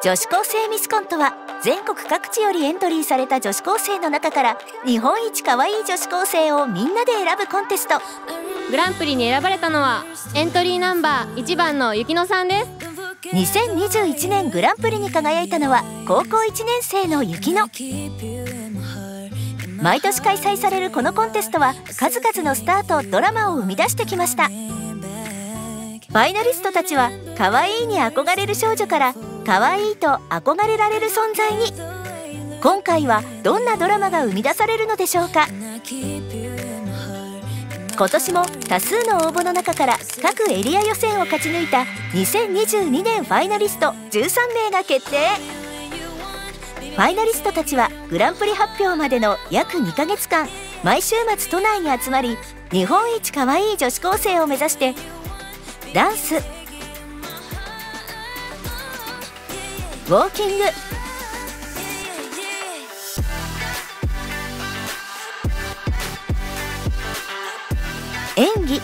女子高生ミスコンとは全国各地よりエントリーされた女子高生の中から日本一可愛い女子高生をみんなで選ぶコンテスト。 グランプリに選ばれたのはエントリーナンバー1番のゆきのさんです。 2021年グランプリに輝いたのは高校1年生のゆきの。毎年開催されるこのコンテストは数々のスターとドラマを生み出してきました。ファイナリストたちは可愛いに憧れる少女から可愛いと憧れられる存在に。今回はどんなドラマが生み出されるのでしょうか。今年も多数の応募の中から各エリア予選を勝ち抜いた2022年ファイナリスト13名が決定。ファイナリストたちはグランプリ発表までの約2ヶ月間毎週末都内に集まり、日本一可愛い女子高生を目指してダンス、ウォーキング、演技、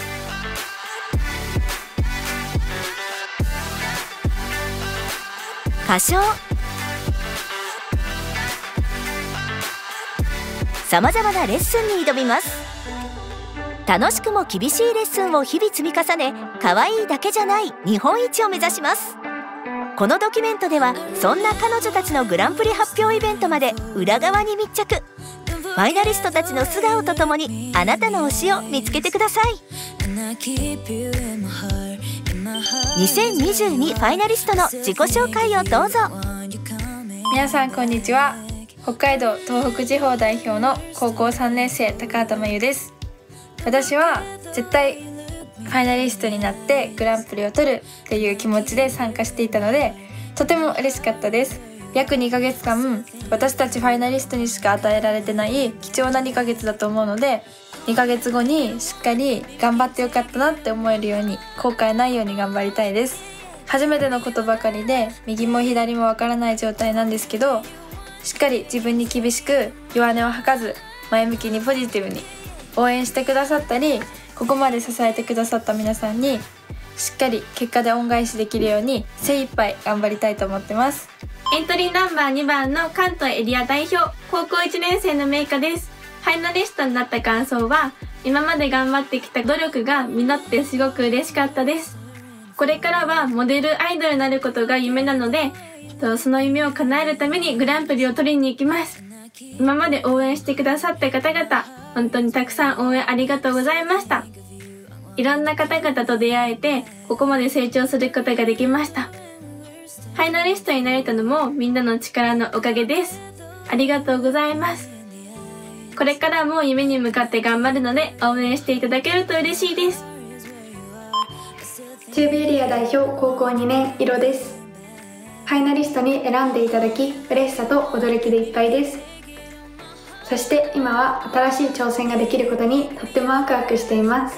歌唱、さまざまなレッスンに挑みます。楽しくも厳しいレッスンを日々積み重ね、可愛いだけじゃない日本一を目指します。このドキュメントではそんな彼女たちのグランプリ発表イベントまで裏側に密着。ファイナリストたちの素顔とともにあなたの推しを見つけてください。2022ファイナリストの自己紹介をどうぞ。 皆さんこんにちは。北海道東北地方代表の高校3年生高畑真由です。私は絶対ファイナリストになってグランプリを取るっていう気持ちで参加していたので、とても嬉しかったです。約2ヶ月間、私たちファイナリストにしか与えられてない貴重な2ヶ月だと思うので、2ヶ月後にしっかり頑張ってよかったなって思えるように、後悔ないように頑張りたいです。初めてのことばかりで右も左もわからない状態なんですけど、しっかり自分に厳しく弱音を吐かず前向きにポジティブに応援してくださったり、ここまで支えてくださった皆さんにしっかり結果で恩返しできるように精一杯頑張りたいと思ってます。 エントリーナンバー2番の関東エリア代表、高校1年生のメイカです。ファイナリストになった感想は、今まで頑張ってきた努力が実ってすごく嬉しかったです。これからはモデルアイドルになることが夢なので、その夢を叶えるためにグランプリを取りに行きます。今まで応援してくださった方々、本当にたくさん応援ありがとうございました。いろんな方々と出会えて、ここまで成長することができました。ファイナリストになれたのもみんなの力のおかげです。ありがとうございます。これからも夢に向かって頑張るので応援していただけると嬉しいです。 中部エリア代表高校2年いろです。ファイナリストに選んでいただき嬉しさと驚きでいっぱいです。そして今は新しい挑戦ができることにとってもワクワクしています。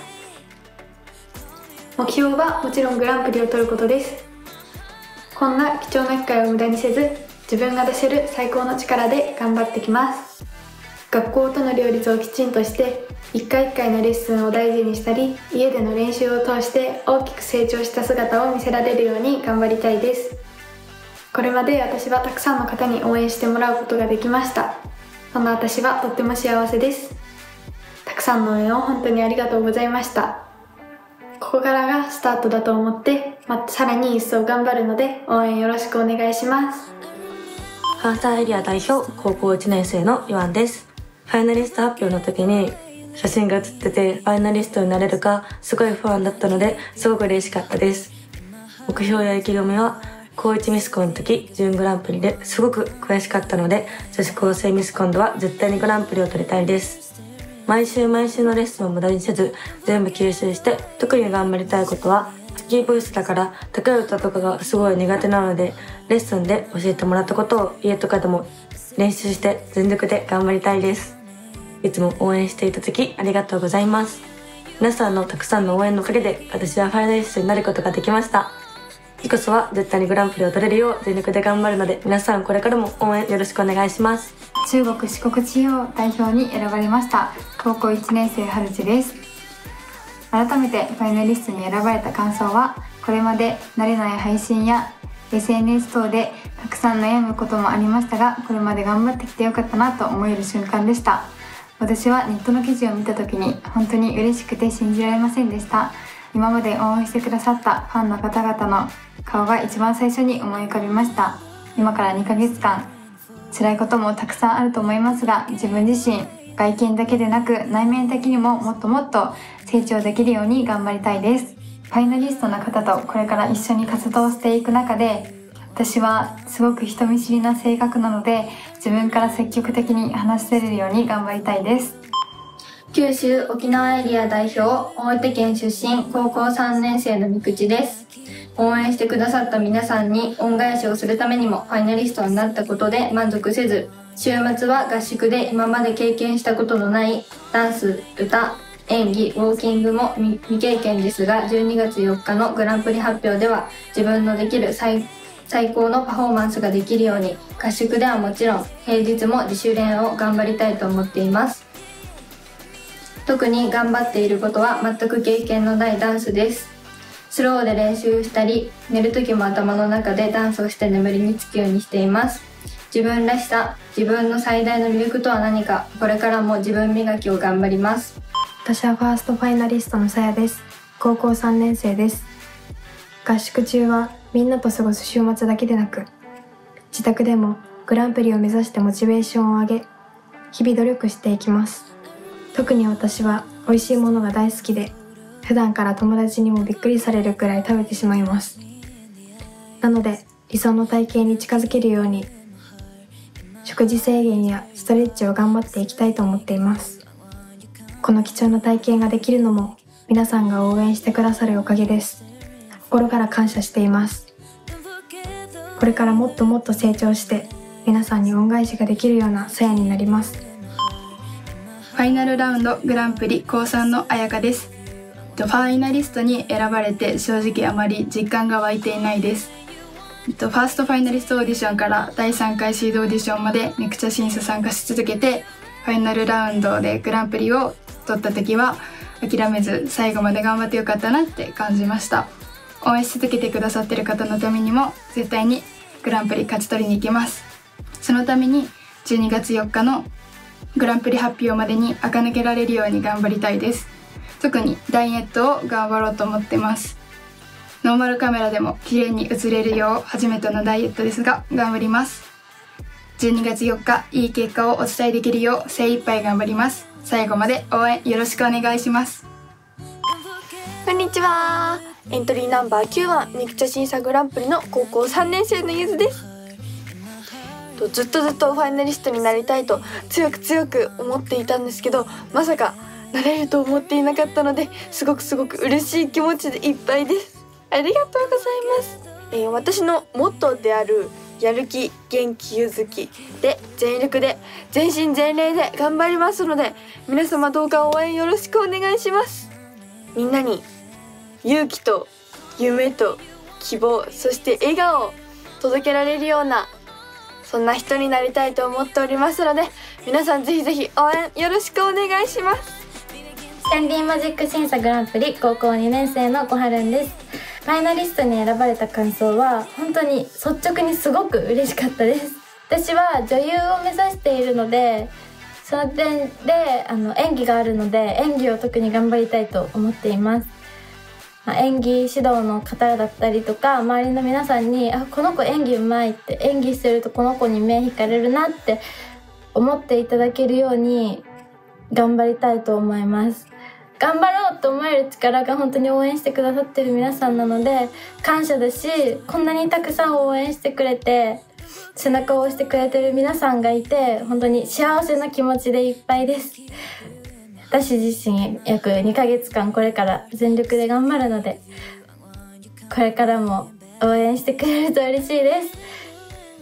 目標はもちろんグランプリを取ることです。こんな貴重な機会を無駄にせず、自分が出せる最高の力で頑張ってきます。学校との両立をきちんとして一回一回のレッスンを大事にしたり、家での練習を通して大きく成長した姿を見せられるように頑張りたいです。これまで私はたくさんの方に応援してもらうことができました。そんな私はとっても幸せです。たくさんの応援を本当にありがとうございました。ここからがスタートだと思って、さらに一層頑張るので応援よろしくお願いします。 関西エリア代表高校1年生のヨアンです。ファイナリスト発表の時に写真が写っててファイナリストになれるかすごい不安だったので、すごく嬉しかったです。目標や意気込みは高1ミスコンの時準グランプリですごく悔しかったので、女子高生ミスコンでは絶対にグランプリを取りたいです。毎週のレッスンを無駄にせず全部吸収して、特に頑張りたいことはスキーボイスだから高い歌とかがすごい苦手なので、レッスンで教えてもらったことを家とかでも練習して全力で頑張りたいです。いつも応援していただきありがとうございます。皆さんのたくさんの応援のおかげで私はファイナリストになることができました。次こそは絶対にグランプリを取れるよう全力で頑張るので、皆さんこれからも応援よろしくお願いします。 中国四国地方代表に選ばれました高校1年生春地です。改めてファイナリストに選ばれた感想は、これまで慣れない配信や SNS 等でたくさん悩むこともありましたが、これまで頑張ってきてよかったなと思える瞬間でした。私はネットの記事を見た時に本当に嬉しくて信じられませんでした。今まで応援してくださったファンの方々の顔が一番最初に思い浮かびました。今から2ヶ月間辛いこともたくさんあると思いますが、自分自身外見だけでなく内面的にももっともっと成長できるように頑張りたいです。ファイナリストの方とこれから一緒に活動していく中で、私はすごく人見知りな性格なので、自分から積極的に話せるように頑張りたいです。 九州沖縄エリア代表、大分県出身、高校3年生のみくちです。応援してくださった皆さんに恩返しをするためにもファイナリストになったことで満足せず、週末は合宿で今まで経験したことのないダンス、歌、演技、ウォーキングも未経験ですが、12月4日のグランプリ発表では自分のできる最高のパフォーマンスができるように、合宿ではもちろん平日も自主練を頑張りたいと思っています。特に頑張っていることは全く経験のないダンスです。スローで練習したり、寝る時も頭の中でダンスをして眠りにつくようにしています。自分らしさ、自分の最大の魅力とは何か、これからも自分磨きを頑張ります。 私はファーストファイナリストのさやです。高校3年生です。合宿中はみんなと過ごす週末だけでなく、自宅でもグランプリを目指してモチベーションを上げ、日々努力していきます。特に私は美味しいものが大好きで、普段から友達にもびっくりされるくらい食べてしまいます。なので理想の体型に近づけるように、食事制限やストレッチを頑張っていきたいと思っています。この貴重な体験ができるのも皆さんが応援してくださるおかげです。心から感謝しています。これからもっともっと成長して皆さんに恩返しができるようなさやになります。 ファイナルラウンドグランプリ高3のあやかです。ファイナリストに選ばれて正直あまり実感が湧いていないです。ファーストファイナリストオーディションから第3回シードオーディションまでめくちゃ審査参加し続けて、ファイナルラウンドでグランプリを取った時は諦めず最後まで頑張ってよかったなって感じました。応援し続けてくださってる方のためにも絶対にグランプリ勝ち取りに行きます。そのために12月4日のグランプリ発表までに垢抜けられるように頑張りたいです。特にダイエットを頑張ろうと思ってます。ノーマルカメラでも綺麗に映れるよう初めてのダイエットですが頑張ります。12月4日いい結果をお伝えできるよう精一杯頑張ります。最後まで応援よろしくお願いします。 こんにちは。エントリーナンバー9番みくちゃ審査グランプリの高校3年生のゆずです。ずっとファイナリストになりたいと強く思っていたんですけど、まさかなれると思っていなかったので、すごく嬉しい気持ちでいっぱいです。ありがとうございます。私のモットーであるやる気、元気、ゆずきで全力で全身全霊で頑張りますので、皆様どうか応援よろしくお願いします。みんなに勇気と夢と希望、そして笑顔を届けられるような、そんな人になりたいと思っておりますので、皆さんぜひ応援よろしくお願いします。 キャンディーマジック審査グランプリ高校2年生のこはるんです。ファイナリストに選ばれた感想は本当に率直にすごく嬉しかったです。私は女優を目指しているので、その点で演技があるので演技を特に頑張りたいと思っています。演技指導の方だったりとか周りの皆さんにこの子演技うまいって、演技してるとこの子に目引かれるなって思っていただけるように頑張りたいと思います。頑張ろうと思える力が本当に応援してくださってる皆さんなので感謝だし、こんなにたくさん応援してくれて背中を押してくれてる皆さんがいて本当に幸せな気持ちでいっぱいです。私自身約2ヶ月間これから全力で頑張るので、これからも応援してくれると嬉しいです。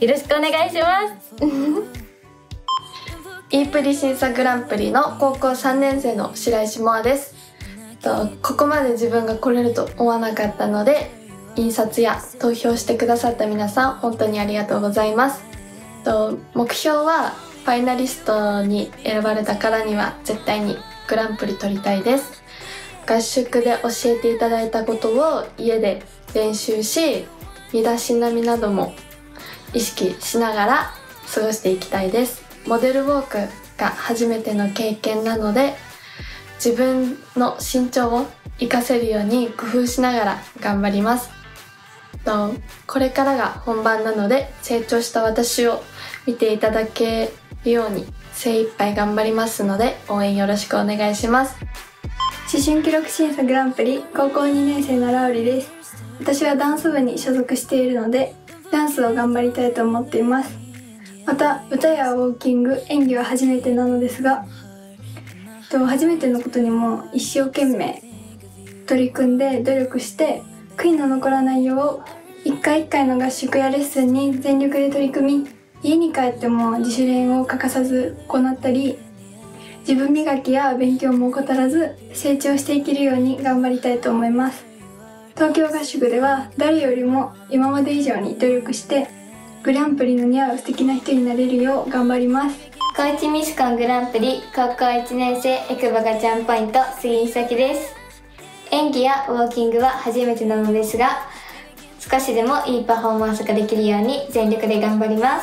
よろしくお願いしますイープリ審査グランプリの高校3年生の白石萌です。ここまで自分が来れると思わなかったので、印刷や投票してくださった皆さん本当にありがとうございます。目標はファイナリストに選ばれたからには絶対にグランプリ取りたいです。合宿で教えていただいたことを家で練習し、 身だしなみなども意識しながら過ごしていきたいです。モデルウォークが初めての経験なので、自分の身長を活かせるように工夫しながら頑張ります。これからが本番なので、成長した私を見ていただけるように精一杯頑張りますので、応援よろしくお願いします。 思春記録審査グランプリ高校2年生のラウリです。私はダンス部に所属しているので、ダンスを頑張りたいと思っています。また歌やウォーキング、演技は初めてなのですが、初めてのことにも一生懸命取り組んで努力して、悔いの残らないよう一回一回の合宿やレッスンに全力で取り組み、家に帰っても自主練を欠かさず行ったり、自分磨きや勉強も怠らず成長していけるように頑張りたいと思います。東京合宿では誰よりも今まで以上に努力してグランプリの似合う素敵な人になれるよう頑張ります。 高一ミスコングランプリ高校1年生エクバガチャンポイント杉井咲です。演技やウォーキングは初めてなのですが、少しでもいいパフォーマンスができるように全力で頑張ります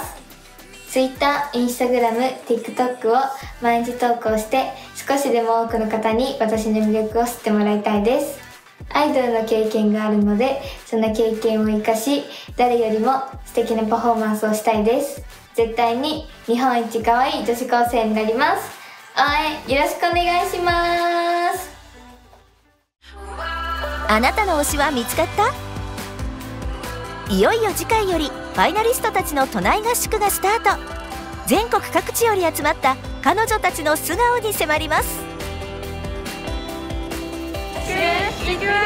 。Twitter、Instagram、TikTok を毎日投稿して少しでも多くの方に私の魅力を知ってもらいたいです。アイドルの経験があるので、その経験を生かし誰よりも素敵なパフォーマンスをしたいです。絶対に日本一可愛い女子高生になります。応援よろしくお願いします。 あなたの推しは見つかった？いよいよ次回よりファイナリストたちの都内合宿がスタート。全国各地より集まった彼女たちの素顔に迫ります。 行きます。